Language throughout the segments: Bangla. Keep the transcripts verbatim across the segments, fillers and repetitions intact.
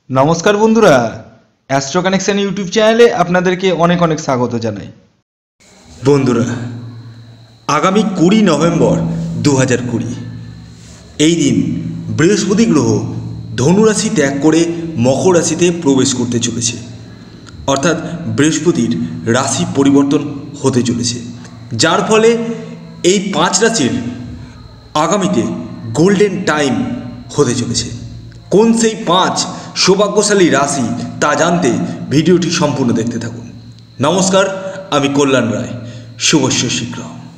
নমস্কার বন্ধুরা, অ্যাস্ট্রো কানেকশন ইউটিউব চ্যানেলে আপনাদেরকে অনেক অনেক স্বাগত জানাই। বন্ধুরা, আগামী কুড়ি নভেম্বর দু হাজার কুড়ি এই দিন বৃহস্পতি গ্রহ ধনুরাশি ত্যাগ করে মকর রাশিতে প্রবেশ করতে চলেছে, অর্থাৎ বৃহস্পতির রাশি পরিবর্তন হতে চলেছে, যার ফলে এই পাঁচ রাশির আগামীতে গোল্ডেন টাইম হতে চলেছে। কোন সেই পাঁচ সৌভাগ্যশালী রাশি তা জানতে ভিডিওটি সম্পূর্ণ দেখতে থাকুন। নমস্কার, আমি কল্যাণ রায়, শুভস্য শীঘ্র।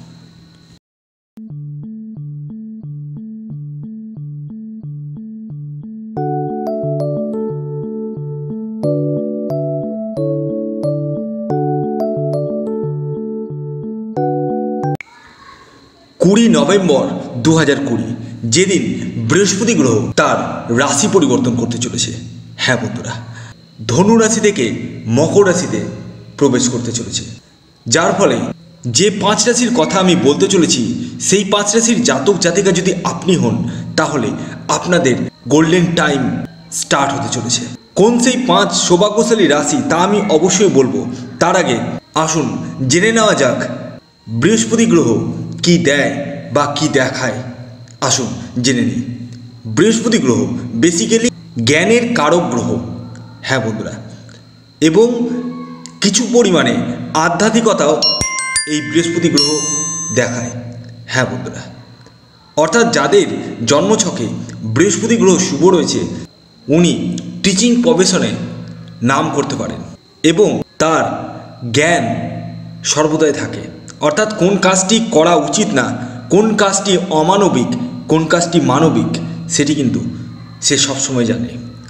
কুড়ি নভেম্বর দু হাজার কুড়ি যেদিন বৃহস্পতি গ্রহ তার রাশি পরিবর্তন করতে চলেছে। হ্যাঁ বন্ধুরা, ধনু রাশি থেকে মকর রাশিতে প্রবেশ করতে চলেছে, যার ফলে যে পাঁচ রাশির কথা আমি বলতে চলেছি সেই পাঁচ রাশির জাতক জাতিকা যদি আপনি হন, তাহলে আপনাদের গোল্ডেন টাইম স্টার্ট হতে চলেছে। কোন সেই পাঁচ সৌভাগ্যশালী রাশি তা আমি অবশ্যই বলবো। তার আগে আসুন জেনে নেওয়া যাক বৃহস্পতি গ্রহ কি দেয় বা কি দেখায়। আসুন জেনে নিই। বৃহস্পতি গ্রহ বেসিক্যালি জ্ঞানের কারক গ্রহ। হ্যাঁ বন্ধুরা, এবং কিছু পরিমাণে আধ্যাত্মিকতাও এই বৃহস্পতি গ্রহ দেখায়। হ্যাঁ বন্ধুরা, অর্থাৎ যাদের জন্মছকে বৃহস্পতি গ্রহ শুভ রয়েছে, উনি টিচিং প্রফেশনে নাম করতে পারেন এবং তার জ্ঞান সর্বদাই থাকে। অর্থাৎ কোন কাজটি করা উচিত না, কোন কাজটি অমানবিক, কোন কাজটি মানবিক, সেটি কিন্তু সে সবসময় জানে।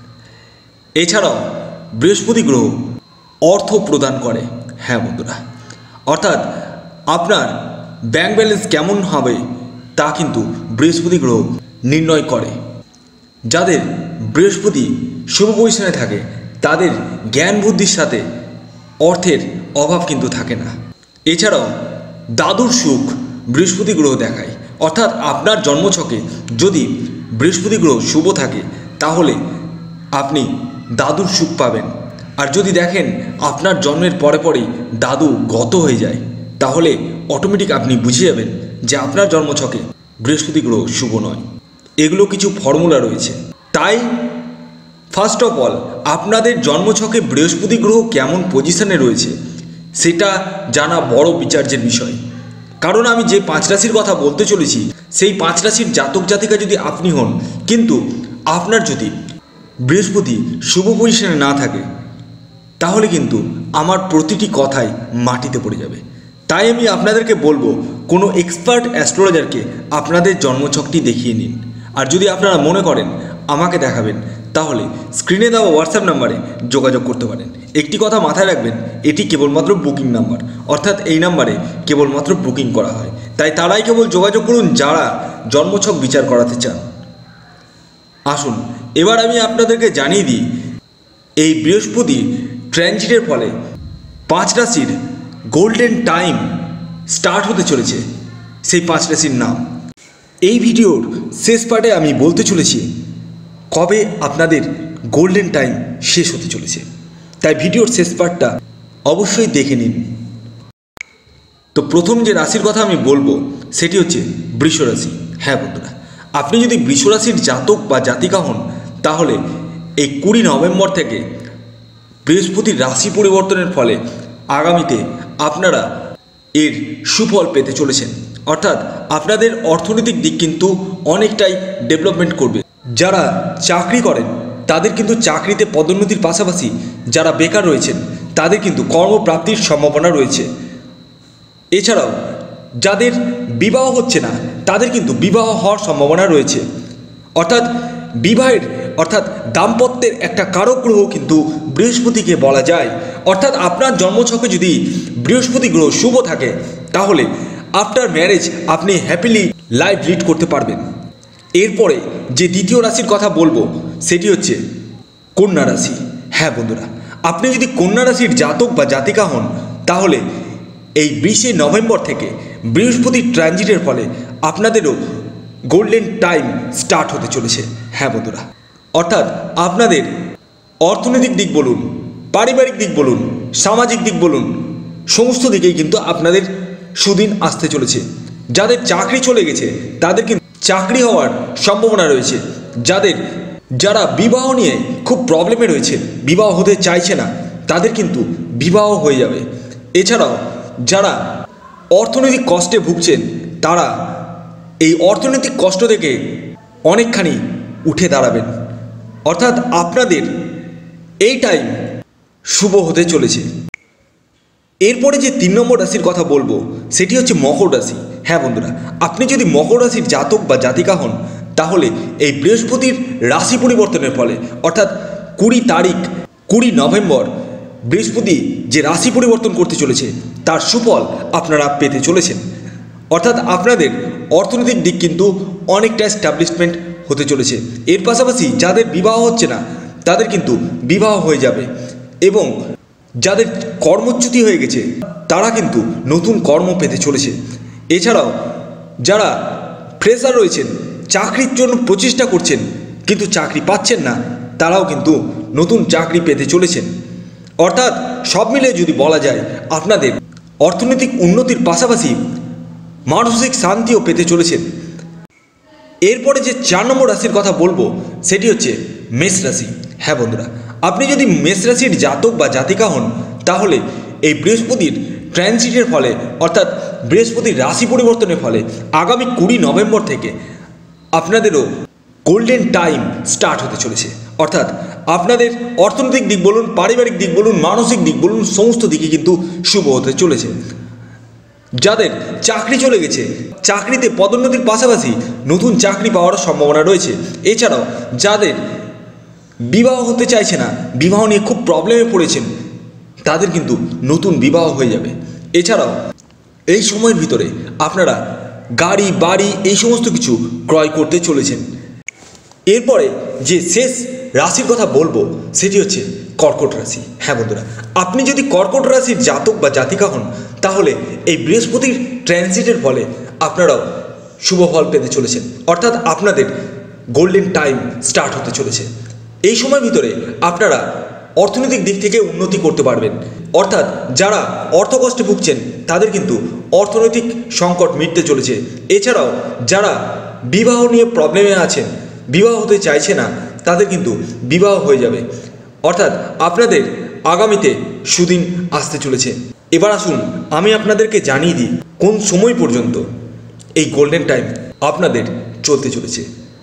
এছাড়াও বৃহস্পতি গ্রহ অর্থ প্রদান করে। হ্যাঁ বন্ধুরা, অর্থাৎ আপনার ব্যাংক ব্যালেন্স কেমন হবে তা কিন্তু বৃহস্পতি গ্রহ নির্ণয় করে। যাদের বৃহস্পতি শুভ পজিশনে থাকে তাদের জ্ঞান বুদ্ধির সাথে অর্থের অভাব কিন্তু থাকে না। এছাড়াও দাদুর সুখ বৃহস্পতি গ্রহ দেখায়। অর্থাৎ আপনার জন্মছকে যদি বৃহস্পতি গ্রহ শুভ থাকে তাহলে আপনি দাদুর সুখ পাবেন। আর যদি দেখেন আপনার জন্মের পরে পরেই দাদু গত হয়ে যায়, তাহলে অটোমেটিক আপনি বুঝে যাবেন যে আপনার জন্মছকে বৃহস্পতি গ্রহ শুভ নয়। এগুলো কিছু ফর্মুলা রয়েছে। তাই ফার্স্ট অফ অল আপনাদের জন্মছকে বৃহস্পতি গ্রহ কেমন পজিশনে রয়েছে সেটা জানা বড় বিচার্যের বিষয়। কারণ আমি যে পাঁচ রাশির কথা বলতে চলেছি সেই পাঁচ রাশির জাতক জাতিকা যদি আপনি হন, কিন্তু আপনার যদি বৃহস্পতি শুভ পজিশনে না থাকে, তাহলে কিন্তু আমার প্রতিটি কথাই মাটিতে পড়ে যাবে। তাই আমি আপনাদেরকে বলবো কোনো এক্সপার্ট অ্যাস্ট্রোলজারকে আপনাদের জন্মছকটি দেখিয়ে নিন। আর যদি আপনারা মনে করেন আমাকে দেখাবেন, তাহলে স্ক্রিনে দেওয়া হোয়াটসঅ্যাপ নাম্বারে যোগাযোগ করতে পারেন। একটি কথা মাথায় রাখবেন, এটি কেবলমাত্র বুকিং নাম্বার, অর্থাৎ এই নাম্বারে কেবলমাত্র বুকিং করা হয়। তাই তারাই কেবল যোগাযোগ করুন যারা জন্মছক বিচার করাতে চান। আসুন এবার আমি আপনাদেরকে জানিয়ে দিই এই বৃহস্পতি ট্রানজিটের ফলে পাঁচ রাশির গোল্ডেন টাইম স্টার্ট হতে চলেছে সেই পাঁচ রাশির নাম। এই ভিডিওর শেষ পার্টে আমি বলতে চলেছি কবে আপনাদের গোল্ডেন টাইম শেষ হতে চলেছে, তাই ভিডিওর শেষ পার্টটা অবশ্যই দেখে নিন। তো প্রথম যে রাশির কথা আমি বলবো সেটি হচ্ছে বৃষ রাশি। হ্যাঁ বন্ধুরা, আপনি যদি বৃষ রাশির জাতক বা জাতিকা হন, তাহলে এই কুড়ি নভেম্বর থেকে বৃহস্পতির রাশি পরিবর্তনের ফলে আগামীতে আপনারা এর সুফল পেতে চলেছেন। অর্থাৎ আপনাদের অর্থনৈতিক দিক কিন্তু অনেকটাই ডেভেলপমেন্ট করবে। যারা চাকরি করেন তাদের কিন্তু চাকরিতে পদোন্নতির পাশাপাশি যারা বেকার রয়েছেন তাদের কিন্তু কর্মপ্রাপ্তির সম্ভাবনা রয়েছে। এছাড়াও যাদের বিবাহ হচ্ছে না তাদের কিন্তু বিবাহ হওয়ার সম্ভাবনা রয়েছে। অর্থাৎ বিবাহের অর্থাৎ দাম্পত্যের একটা কারক গ্রহ কিন্তু বৃহস্পতিকে বলা যায়। অর্থাৎ আপনার জন্মছকে যদি বৃহস্পতি গ্রহ শুভ থাকে, তাহলে আফটার ম্যারেজ আপনি হ্যাপিলি লাইফ লিড করতে পারবেন। এরপরে যে দ্বিতীয় রাশির কথা বলবো সেটি হচ্ছে কন্যা রাশি। হ্যাঁ বন্ধুরা, আপনি যদি কন্যা রাশির জাতক বা জাতিকা হন, তাহলে এই বিশে নভেম্বর থেকে বৃহস্পতির ট্রানজিটের ফলে আপনাদেরও গোল্ডেন টাইম স্টার্ট হতে চলেছে। হ্যাঁ বন্ধুরা, অর্থাৎ আপনাদের অর্থনৈতিক দিক বলুন, পারিবারিক দিক বলুন, সামাজিক দিক বলুন, সমস্ত দিকেই কিন্তু আপনাদের সুদিন আসতে চলেছে। যাদের চাকরি চলে গেছে তাদের কিন্তু চাকরি হওয়ার সম্ভাবনা রয়েছে। যাদের যারা বিবাহ নিয়ে খুব প্রবলেমে রয়েছে, বিবাহ হতে চাইছে না, তাদের কিন্তু বিবাহ হয়ে যাবে। এছাড়াও যারা অর্থনৈতিক কষ্টে ভুগছেন তারা এই অর্থনৈতিক কষ্ট থেকে অনেকখানি উঠে দাঁড়াবেন। অর্থাৎ আপনাদের এই টাইম শুভ হতে চলেছে। এরপরে যে তিন নম্বর রাশির কথা বলবো সেটি হচ্ছে মকর রাশি। হ্যাঁ বন্ধুরা, আপনি যদি মকর রাশির জাতক বা জাতিকা হন তাহলে এই বৃহস্পতির রাশি পরিবর্তনের ফলে অর্থাৎ কুড়ি তারিখ কুড়ি নভেম্বর বৃহস্পতি যে রাশি পরিবর্তন করতে চলেছে তার সুফল আপনারা পেতে চলেছেন। অর্থাৎ আপনাদের অর্থনৈতিক দিক কিন্তু অনেকটা এস্টাবলিশমেন্ট হতে চলেছে। এর পাশাপাশি যাদের বিবাহ হচ্ছে না তাদের কিন্তু বিবাহ হয়ে যাবে, এবং যাদের কর্মচ্যুতি হয়ে গেছে তারা কিন্তু নতুন কর্ম পেতে চলেছে। এছাড়াও যারা ফ্রেশার রয়েছেন, চাকরির জন্য প্রচেষ্টা করছেন কিন্তু চাকরি পাচ্ছেন না, তারাও কিন্তু নতুন চাকরি পেতে চলেছেন। অর্থাৎ সব মিলে যদি বলা যায় আপনাদের অর্থনৈতিক উন্নতির পাশাপাশি মানসিক শান্তিও পেতে চলেছেন। এরপরে যে চার নম্বর রাশির কথা বলবো সেটি হচ্ছে মেষ রাশি। হ্যাঁ বন্ধুরা, আপনি যদি মেষ রাশির জাতক বা জাতিকা হন তাহলে এই বৃহস্পতির ট্রানজিটের ফলে অর্থাৎ বৃহস্পতির রাশি পরিবর্তনের ফলে আগামী কুড়ি নভেম্বর থেকে আপনাদেরও গোল্ডেন টাইম স্টার্ট হতে চলেছে। অর্থাৎ আপনাদের অর্থনৈতিক দিক বলুন, পারিবারিক দিক বলুন, মানসিক দিক বলুন, সমস্ত দিকে কিন্তু শুভ হতে চলেছে। যাদের চাকরি চলে গেছে চাকরিতে পদোন্নতির পাশাপাশি নতুন চাকরি পাওয়ার সম্ভাবনা রয়েছে। এছাড়াও যাদের বিবাহ হতে চাইছে না, বিবাহ নিয়ে খুব প্রবলেমে পড়েছেন, তাদের কিন্তু নতুন বিবাহ হয়ে যাবে। এছাড়াও এই সময়ের ভিতরে আপনারা গাড়ি বাড়ি এই সমস্ত কিছু ক্রয় করতে চলেছেন। এরপরে যে শেষ রাশির কথা বলবো সেটি হচ্ছে কর্কট রাশি। হ্যাঁ বন্ধুরা, আপনি যদি কর্কট রাশির জাতক বা জাতিকা হন তাহলে এই বৃহস্পতির ট্রানজিটের ফলে আপনারাও শুভ ফল পেতে চলেছেন। অর্থাৎ আপনাদের গোল্ডেন টাইম স্টার্ট হতে চলেছে। এই সময়ের ভিতরে আপনারা অর্থনৈতিক দিক থেকে উন্নতি করতে পারবেন। অর্থাৎ যারা অর্থকষ্টে ভুগছেন তাদের কিন্তু অর্থনৈতিক সংকট মিটতে চলেছে। এছাড়াও যারা বিবাহ নিয়ে প্রবলেমে আছেন, বিবাহ হতে চাইছে না, তাদের কিন্তু বিবাহ হয়ে যাবে। অর্থাৎ আপনাদের আগামীতে সুদিন আসতে চলেছে। এবার আসুন আমি আপনাদেরকে জানিয়ে দিই কোন সময় পর্যন্ত এই গোল্ডেন টাইম আপনাদের চলতে চলেছে।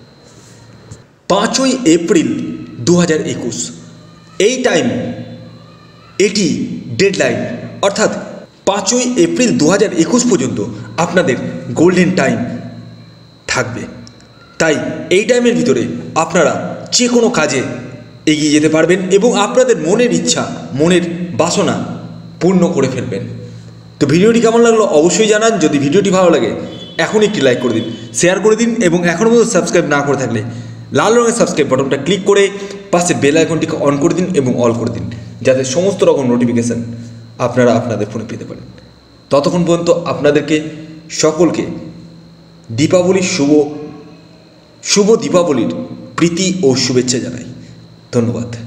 পাঁচই এপ্রিল দু হাজার একুশ এই টাইম, এটি ডেডলাইন। অর্থাৎ পাঁচই এপ্রিল দু হাজার একুশ পর্যন্ত আপনাদের গোল্ডেন টাইম থাকবে। তাই এই টাইমের ভিতরে আপনারা যে কোনো কাজে এগিয়ে যেতে পারবেন এবং আপনাদের মনের ইচ্ছা, মনের বাসনা পূর্ণ করে ফেলবেন। তো ভিডিওটি কেমন লাগলো অবশ্যই জানান। যদি ভিডিওটি ভালো লাগে এখনই একটি লাইক করে দিন, শেয়ার করে দিন এবং এখনও পর্যন্ত সাবস্ক্রাইব না করে থাকলে লাল রঙের সাবস্ক্রাইব বাটনটা ক্লিক করে পাশে বেল আইকনটিকে অন করে দিন এবং অল করে দিন, যাতে সমস্ত রকম নোটিফিকেশান আপনারা আপনাদের ফোনে পেতে পারেন। ততক্ষণ পর্যন্ত আপনাদেরকে সকলকে দীপাবলির শুভ শুভ দীপাবলির প্রীতি ও শুভেচ্ছা জানাই। ধন্যবাদ।